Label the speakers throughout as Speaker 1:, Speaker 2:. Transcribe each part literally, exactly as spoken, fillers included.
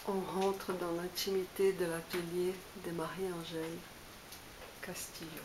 Speaker 1: On rentre dans l'intimité de l'atelier de Marie-Angèle Castillo.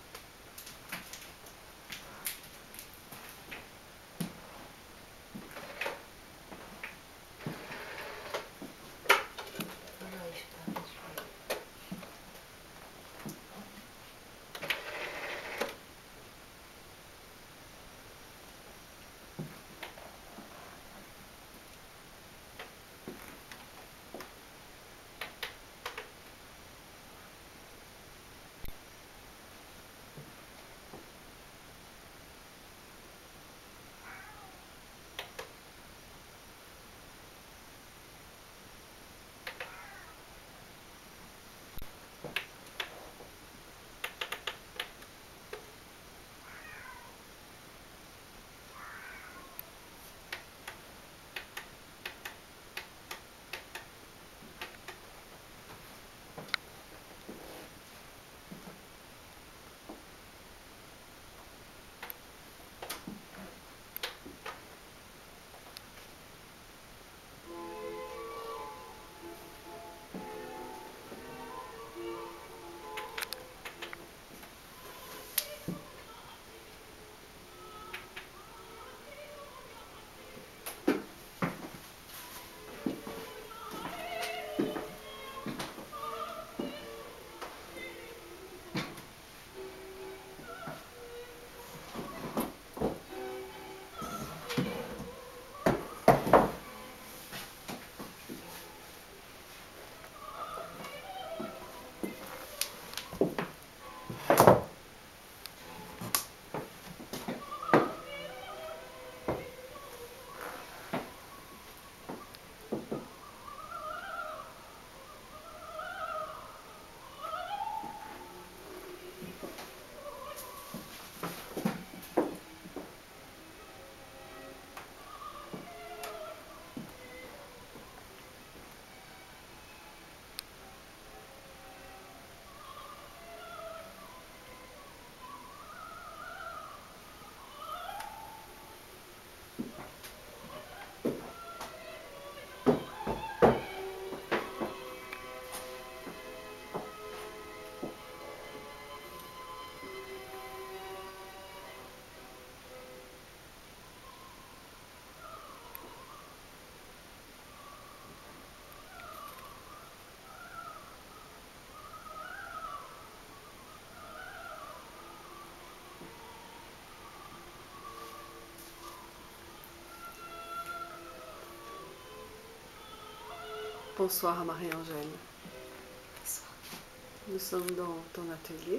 Speaker 1: Bonsoir Marie-Angèle.
Speaker 2: Bonsoir.
Speaker 1: Nous sommes dans ton atelier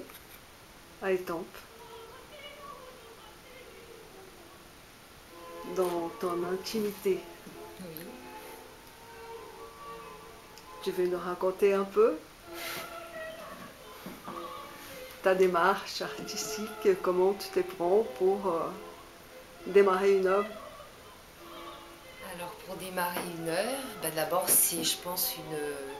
Speaker 1: à Étampes, dans ton intimité.
Speaker 2: Oui.
Speaker 1: Tu veux nous raconter un peu ta démarche artistique, comment tu te prends pour euh, démarrer une œuvre?
Speaker 2: Alors pour démarrer une œuvre, bah d'abord c'est je pense une,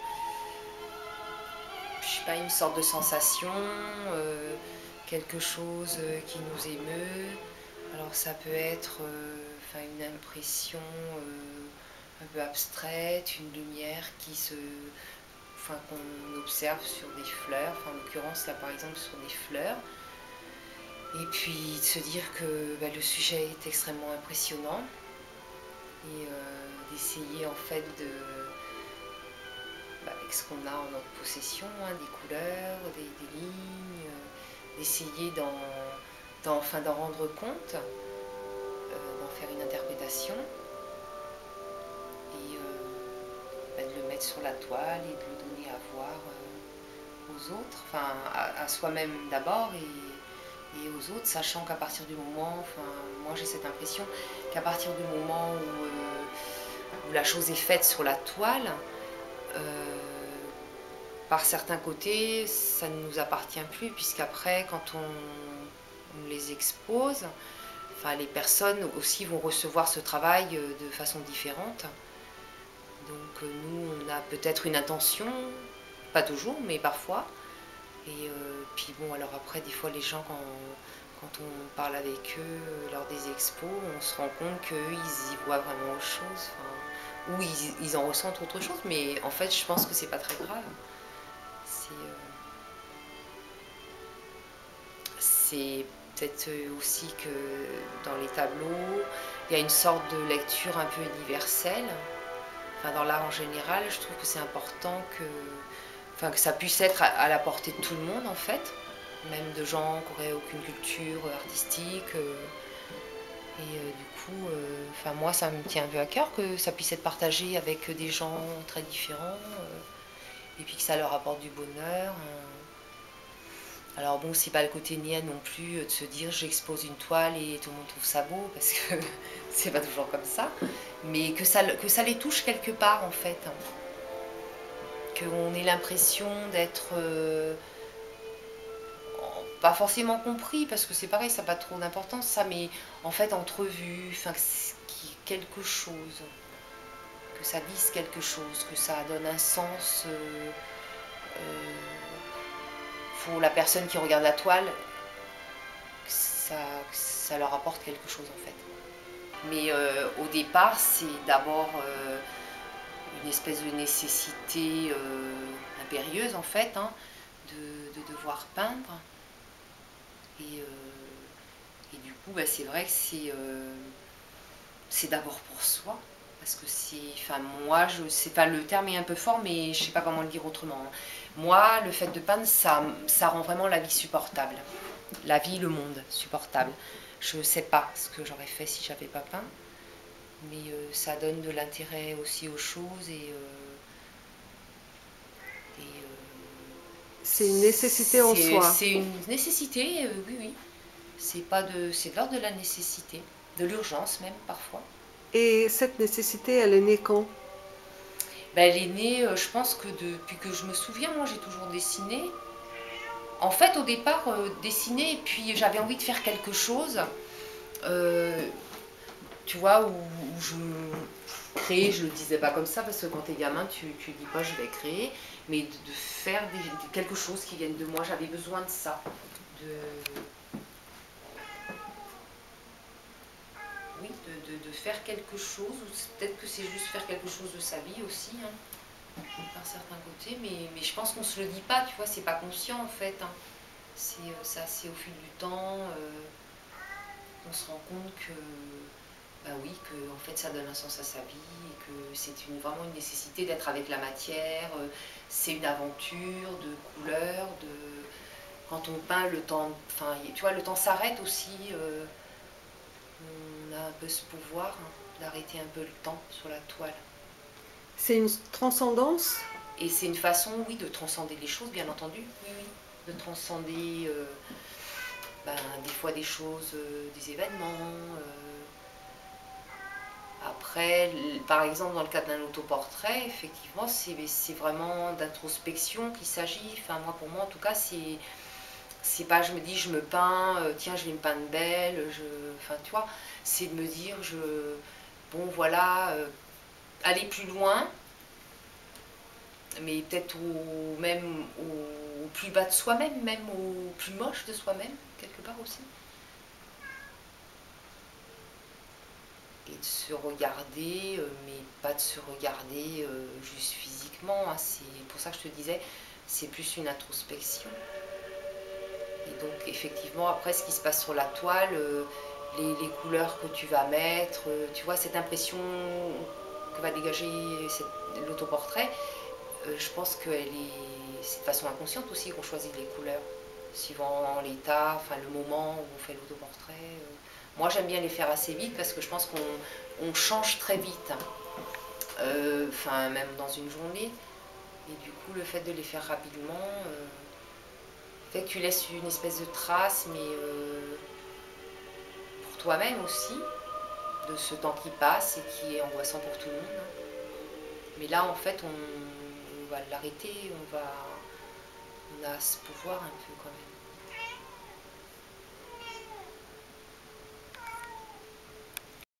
Speaker 2: je sais pas, une sorte de sensation, euh, quelque chose qui nous émeut. Alors ça peut être euh, enfin, une impression euh, un peu abstraite, une lumière qui se, enfin, qu'on observe sur des fleurs, enfin, en l'occurrence là par exemple sur des fleurs. Et puis de se dire que bah, le sujet est extrêmement impressionnant. Et euh, d'essayer en fait de, bah, avec ce qu'on a en notre possession, hein, des couleurs, des, des lignes, euh, d'essayer d'en, d'en, enfin, d'en rendre compte, euh, d'en faire une interprétation et euh, bah, de le mettre sur la toile et de le donner à voir euh, aux autres, enfin à, à soi-même d'abord et, et aux autres, sachant qu'à partir du moment, enfin moi j'ai cette impression qu'à partir du moment où euh, où la chose est faite sur la toile, euh, par certains côtés, ça ne nous appartient plus, puisqu'après, quand on, on les expose, enfin, les personnes aussi vont recevoir ce travail de façon différente. Donc nous, on a peut-être une intention, pas toujours, mais parfois. Et euh, puis bon, alors après, des fois, les gens, quand on, quand on parle avec eux lors des expos, on se rend compte qu'eux, ils y voient vraiment autre chose. Enfin, ou ils, ils en ressentent autre chose, mais en fait, je pense que c'est pas très grave. C'est euh, c'est peut-être aussi que dans les tableaux, il y a une sorte de lecture un peu universelle. Enfin, dans l'art en général, je trouve que c'est important que, enfin, que ça puisse être à, à la portée de tout le monde, en fait, même de gens qui n'auraient aucune culture artistique. Euh, et euh, du coup, euh, enfin, moi, ça me tient un peu à cœur que ça puisse être partagé avec des gens très différents, euh, et puis que ça leur apporte du bonheur. Hein. Alors bon, c'est pas le côté niais non plus de se dire j'expose une toile et tout le monde trouve ça beau, parce que c'est pas toujours comme ça, mais que ça, que ça les touche quelque part en fait. Hein. Qu'on ait l'impression d'être euh, pas forcément compris, parce que c'est pareil, ça n'a pas trop d'importance ça, mais en fait entrevu, enfin quelque chose, que ça dise quelque chose, que ça donne un sens euh, euh, pour la personne qui regarde la toile, que ça, que ça leur apporte quelque chose en fait. Mais euh, au départ, c'est d'abord euh, une espèce de nécessité euh, impérieuse en fait, hein, de, de devoir peindre. Et, euh, et du coup, bah, c'est vrai que c'est euh, c'est d'abord pour soi. Parce que c'est. Enfin, moi, je sais pas, le terme est un peu fort, mais je sais pas comment le dire autrement. Hein. Moi, le fait de peindre, ça, ça rend vraiment la vie supportable. La vie, le monde supportable. Je sais pas ce que j'aurais fait si j'avais pas peint. Mais euh, ça donne de l'intérêt aussi aux choses et. Euh, et euh,
Speaker 1: C'est une nécessité en soi.
Speaker 2: c'est une nécessité, euh, oui, oui. C'est pas de, c'est de l'ordre de la nécessité, de l'urgence même parfois.
Speaker 1: Et cette nécessité, elle est née quand?
Speaker 2: Ben, elle est née, euh, je pense que depuis que je me souviens, moi j'ai toujours dessiné. En fait, au départ, euh, dessiner, et puis j'avais envie de faire quelque chose, euh, tu vois, où, où je créer, je le disais pas comme ça, parce que quand t'es gamin, tu, tu dis pas je vais créer, mais de, de faire des, de quelque chose qui vienne de moi, j'avais besoin de ça. De, oui, de, de, de faire quelque chose, ou peut-être que c'est juste faire quelque chose de sa vie aussi, hein, par certains côtés, mais, mais je pense qu'on se le dit pas, tu vois, c'est pas conscient en fait. Hein. C'est ça, c'est au fil du temps, euh, on se rend compte que, bah oui, que en fait ça donne un sens à sa vie, et que c'est une, vraiment une nécessité d'être avec la matière, euh, c'est une aventure de couleurs, de quand on peint le temps, enfin tu vois, le temps s'arrête aussi. Euh, on a un peu ce pouvoir hein, d'arrêter un peu le temps sur la toile.
Speaker 1: C'est une transcendance?
Speaker 2: Et c'est une façon, oui, de transcender les choses, bien entendu. Oui, oui. De transcender euh, ben, des fois des choses, euh, des événements. Euh. Après, par exemple, dans le cadre d'un autoportrait, effectivement, c'est vraiment d'introspection qu'il s'agit. Enfin, moi, pour moi, en tout cas, c'est c'est pas je me dis je me peins, euh, tiens je vais me peindre belle, je, enfin tu vois, c'est de me dire je, bon voilà, euh, aller plus loin, mais peut-être au même au, au plus bas de soi-même, même au plus moche de soi-même quelque part aussi, et de se regarder, euh, mais pas de se regarder euh, juste physiquement. Hein, c'est pour ça que je te disais, c'est plus une introspection. Et donc effectivement après ce qui se passe sur la toile, euh, les, les couleurs que tu vas mettre, euh, tu vois cette impression que va dégager l'autoportrait, euh, je pense que c'est de façon inconsciente aussi qu'on choisit les couleurs, suivant l'état, enfin le moment où on fait l'autoportrait. Euh. Moi j'aime bien les faire assez vite parce que je pense qu'on on change très vite, euh, enfin même dans une journée, et du coup le fait de les faire rapidement, euh, fait que tu laisses une espèce de trace, mais euh, pour toi-même aussi, de ce temps qui passe et qui est angoissant pour tout le monde. Hein. Mais là, en fait, on, on va l'arrêter, on va, on a ce pouvoir un peu quand même.